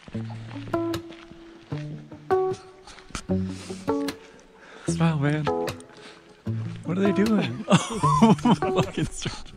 Smile, man. What are they doing? Oh, fucking strange.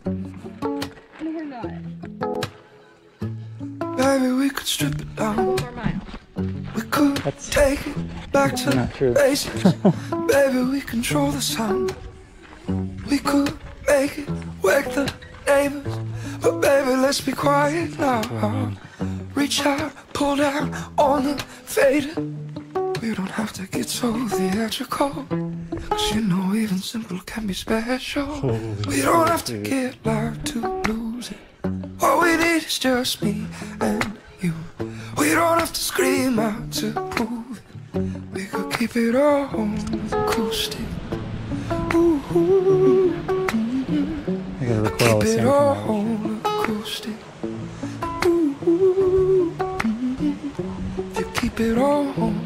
Baby, we could strip it down. We could take it back to basics. Baby, we control the sound. We could make it wake the neighbors. But baby, let's be quiet now. Reach out, pull down on the fader. We don't have to get so theatrical, 'cause you know even simple can be special. We don't have to get loud to lose it. All we need is just me and you. We don't have to scream out to prove it. We could keep it all acoustic. Ooh, I gotta record all keep the it sound all from acoustic. Ooh, if you keep it all home,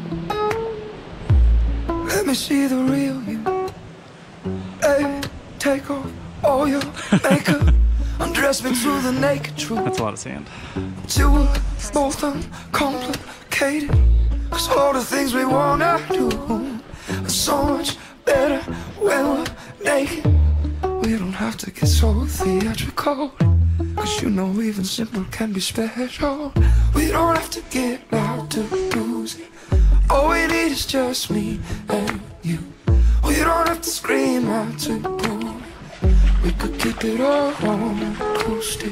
let me see the real you. Baby, take off all your makeup. Undress me to the naked truth. That's a lot of sand. Till we're both uncomplicated. 'Cause all the things we wanna do are so much better when we're naked. We don't have to get so theatrical, 'cause you know even simple can be special. We don't have to get loud to lose it. All we need is just me and you. We don't have to scream out to prove it. We could keep it all on acoustic.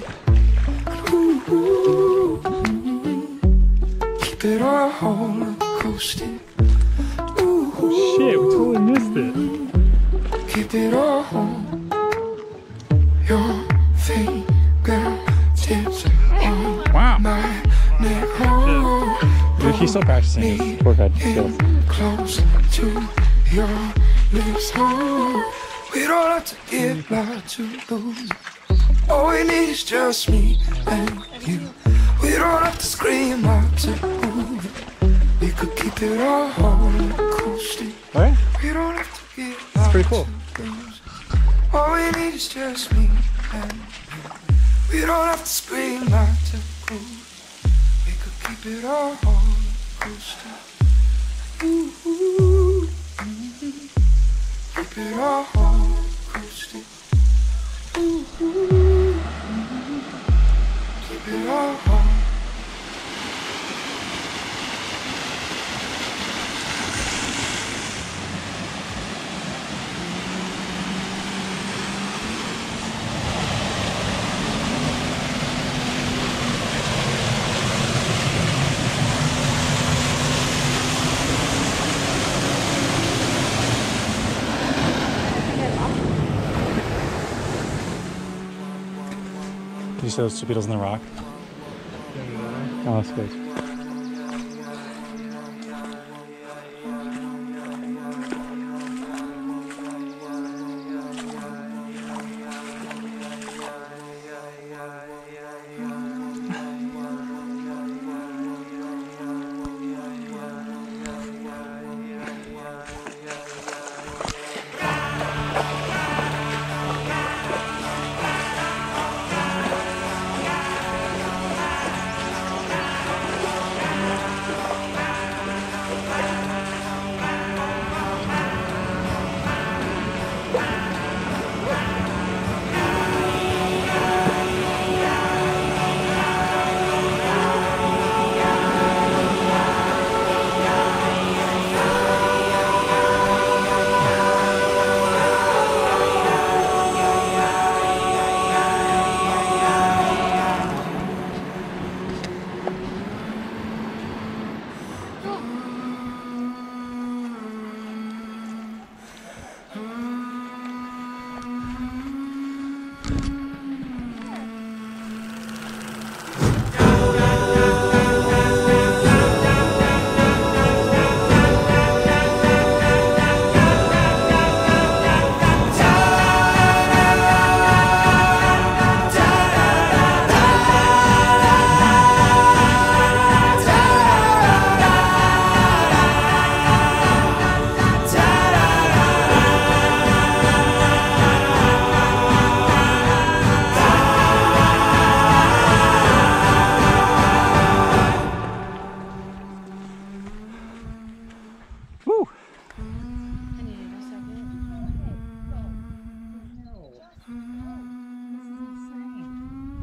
Ooh, keep it all on acoustic. Ooh, Shit, we totally missed it. keep it all on. Your fingertips on Wow. my neck. Hold Dude, he's still practicing his tour guide skills. close to your lips. Oh, we don't have to get loud to lose. All we need is just me and you. We don't have to scream out to prove it. We could keep it all on acoustic. Alright, We don't have to get loud that's pretty cool. to lose. All we need is just me and you. We don't have to scream out to prove it. We could keep it all on acoustic. Ooh, keep it all on acoustic. Ooh, keep it all on. Did you see those two Beatles in the rock? Oh, that's good.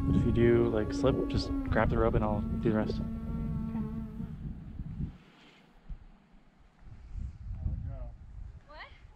If you do like slip, just grab the rope and I'll do the rest.